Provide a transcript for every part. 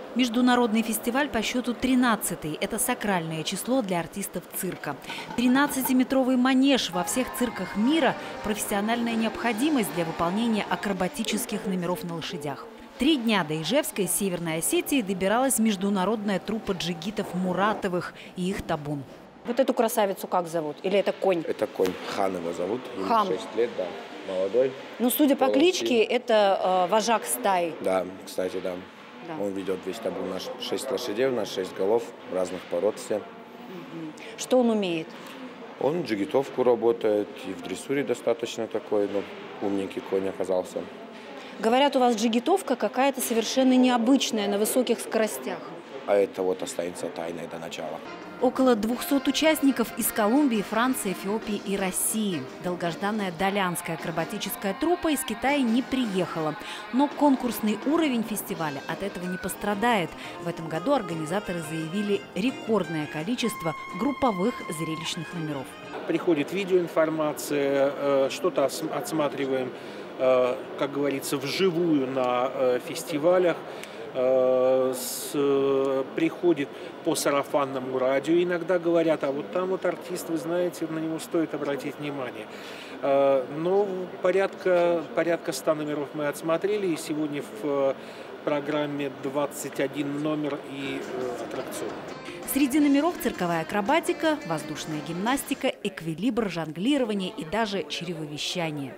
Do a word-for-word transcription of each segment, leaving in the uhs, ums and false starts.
Международный фестиваль по счету тринадцатый. Это сакральное число для артистов цирка. тринадцатиметровый манеж во всех цирках мира – профессиональная необходимость для выполнения акробатических номеров на лошадях. Три дня до Ижевска из Северной Осетии добиралась международная труппа джигитов Муратовых и их табун. Вот эту красавицу как зовут? Или это конь? Это конь. Хан его зовут. Хан. шесть лет, да. Молодой. Ну, судя по кличке, это э, вожак стаи. Да, кстати, да. Да. Он ведет весь табун. У нас шесть лошадей, у нас шесть голов, разных пород все. Угу. Что он умеет? Он джигитовку работает, и в дрессуре достаточно такой, ну, умненький конь оказался. Говорят, у вас джигитовка какая-то совершенно необычная, на высоких скоростях. А это вот останется тайной до начала. Около двухсот участников из Колумбии, Франции, Эфиопии и России. Долгожданная долянская акробатическая труппа из Китая не приехала. Но конкурсный уровень фестиваля от этого не пострадает. В этом году организаторы заявили рекордное количество групповых зрелищных номеров. Приходит видеоинформация, что-то отсматриваем, как говорится, вживую на фестивалях. С, приходит по сарафанному радио, иногда говорят, а вот там вот артист, вы знаете, на него стоит обратить внимание. Но порядка, порядка ста номеров мы отсмотрели, и сегодня в программе двадцать один номер и аттракцион. Среди номеров цирковая акробатика, воздушная гимнастика, эквилибр, жонглирование и даже чревовещание.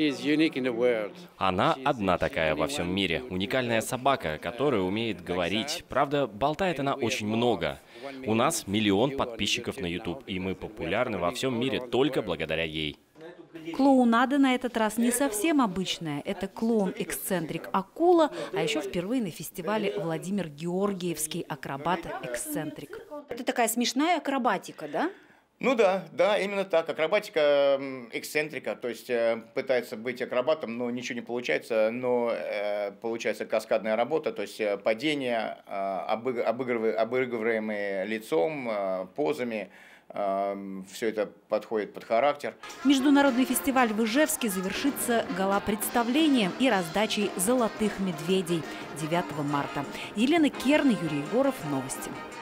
Она одна такая во всем мире. Уникальная собака, которая умеет говорить. Правда, болтает она очень много. У нас миллион подписчиков на YouTube, и мы популярны во всем мире только благодаря ей. Клоунада на этот раз не совсем обычная. Это клоун-эксцентрик Акула, а еще впервые на фестивале Владимир Георгиевский акробат-эксцентрик. Это такая смешная акробатика, да? Ну да, да, именно так. Акробатика эксцентрика, то есть э, пытается быть акробатом, но ничего не получается, но э, получается каскадная работа, то есть э, падения, э, обыг, обыгрыв, обыгрываемые лицом, э, позами. Все это подходит под характер. Международный фестиваль в Ижевске завершится гала-представлением и раздачей «Золотых медведей» девятого марта. Елена Керн, Юрий Егоров. Новости.